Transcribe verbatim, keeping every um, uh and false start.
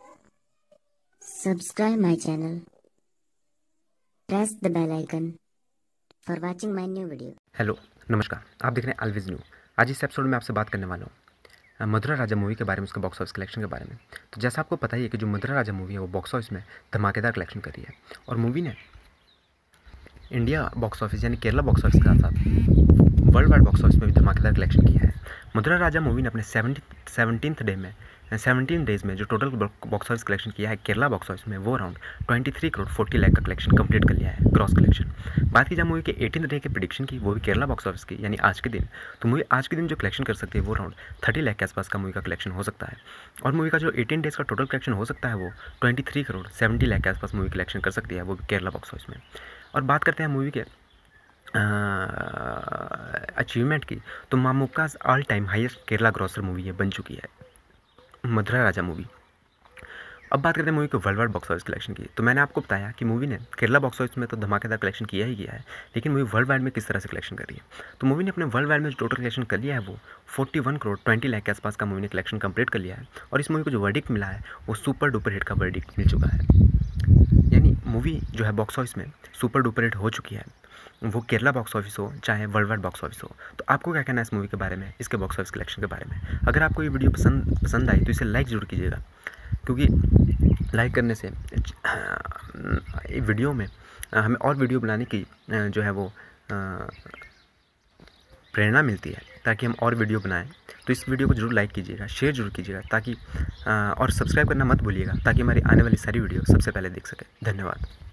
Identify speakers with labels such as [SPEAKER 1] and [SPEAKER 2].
[SPEAKER 1] Subscribe my channel. Press the bell icon for watching my new video.
[SPEAKER 2] Hello नमस्कार, आप देख रहे हैं अलविज न्यू। आज इस एपिसोड में आपसे बात करने वाला हूँ मधुरा राजा मूवी के बारे में, उसके बॉक्स ऑफिस कलेक्शन के बारे में। तो जैसा आपको पता ही है कि जो मधुरा राजा मूवी है वो बॉक्स ऑफिस में धमाकेदार कलेक्शन कर रही है और मूवी ने इंडिया बॉक्स ऑफिस यानी केरला बॉक्स ऑफिस के साथ साथ वर्ल्ड वाइड बॉक्स ऑफिस में भी धमाकेदार कलेक्शन किया है। मधुरा राजा मूवी ने अपने सेवनटी सेवनटीन्थ डे में सेवनटीन डेज़ में जो टोटल बॉक्स ऑफिस कलेक्शन किया है केरला बॉक्स ऑफिस में, वो around twenty three crore forty lakh का कलेक्शन कंप्लीट कर लिया है, ग्रॉस कलेक्शन। बात की जाए मूवी के एटीन डे के प्रेडिक्शन की, वो भी केरला बॉक्स ऑफिस की, यानी आज के दिन, तो मूवी आज के दिन जो कलेक्शन कर सकती है वो अराउंड थर्टी लाख के आसपास का मूवी का कलेक्शन हो सकता है। और मूवी का जो एटीन डेज़ का टोटल कलेक्शन हो सकता है वो twenty three crore seventy lakh के आसपास मूवी कलेक्शन कर सकती है, वो भी केरला बॉक्स ऑफिस में। और बात करते हैं मूवी के अचीवमेंट की, तो मामूकाज all time highest Kerala grosser movie है, बन चुकी है मधुरा राजा मूवी। अब बात करते हैं मूवी के world wide box office collection की। तो मैंने आपको बताया कि मूवी ने केरला बॉक्स ऑफिस में तो धमाकेदार कलेक्शन किया ही किया है, लेकिन मूवी वर्ल्ड वाइड में किस तरह से कलेक्शन कर रही है। तो मूवी ने अपने वर्ल्ड वाइड में जो टोटल कलेक्शन कर लिया है वो forty one crore twenty lakh के आसपास का मूवी ने कलेक्शन कंप्लीट कर लिया है। और इस मूवी को जो वर्डिक्ट मिला है वो सुपर डुपर हिट का वर्डिक्ट मिल चुका है, यानी मूवी जो है बॉक्स ऑफिस में सुपर डुपर हिट हो चुकी है, वो केरला बॉक्स ऑफिस हो चाहे वर्ल्ड वाइड बॉक्स ऑफिस हो। तो आपको क्या कहना है इस मूवी के बारे में, इसके बॉक्स ऑफिस कलेक्शन के बारे में। अगर आपको ये वीडियो पसंद पसंद आई तो इसे लाइक ज़रूर कीजिएगा, क्योंकि लाइक करने से वीडियो में हमें और वीडियो बनाने की जो है वो प्रेरणा मिलती है, ताकि हम और वीडियो बनाएं। तो इस वीडियो को जरूर लाइक कीजिएगा, शेयर जरूर कीजिएगा, ताकि और सब्सक्राइब करना मत भूलिएगा, ताकि हमारी आने वाली सारी वीडियो सबसे पहले देख सकें। धन्यवाद।